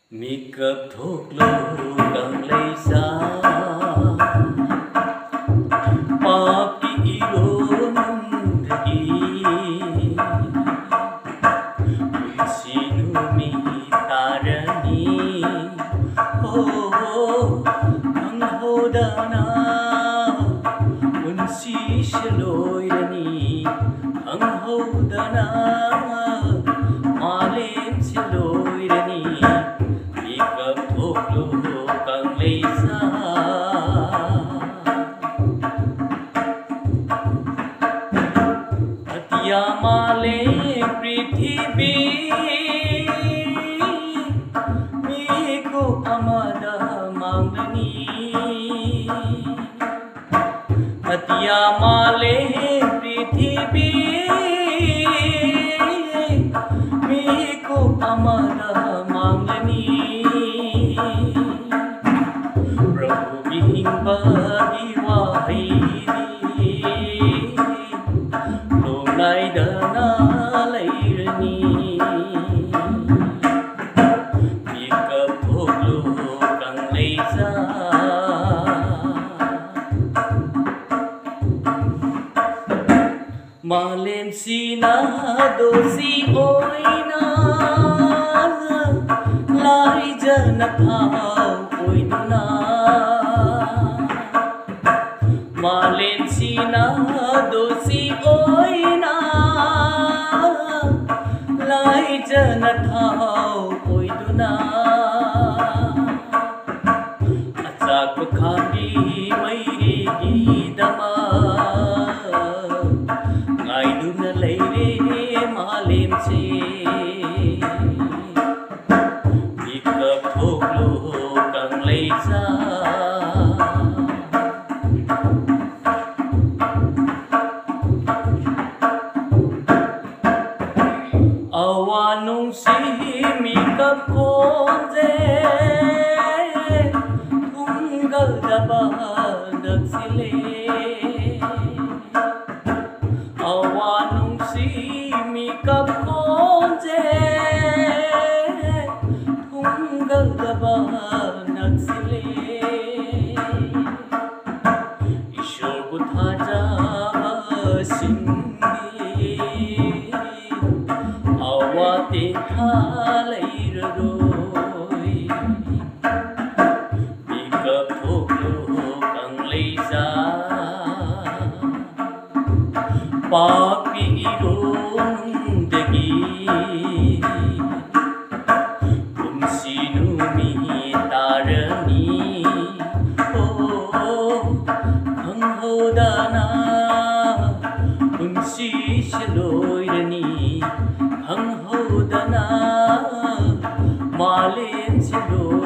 Mikap thoklo kang laysa Papi ironundagi Sino mitarani Ang hodana Unsi siloyrani Ang hodana Malim siloyrani Mikap thoklo kang laysa Atiyamale prithibi Miko amada manglani Atiyamale prithibi Miko amada manglani Prabhu bihing bahiri Lunay dana layrani Mikap thoklo kang laysa Malim sinado si oina Lai jana thao oina Malim sinado si oina Lai jana thao oina Atsak khami mairi gidama Ngaiduna layre malim se Mikap thoklo kang laysa Awanong si mikap konje Tunggal dabadag sile Awanong si mikap konje Tunggal dabadag sile Ishor buthaja sindi Awate thalayraroy Mikap thoklo kang laysa Papi ironundagi Kung sino mitarani Ang hodana Unsi siloyrani Ang hodana Malim siloyrani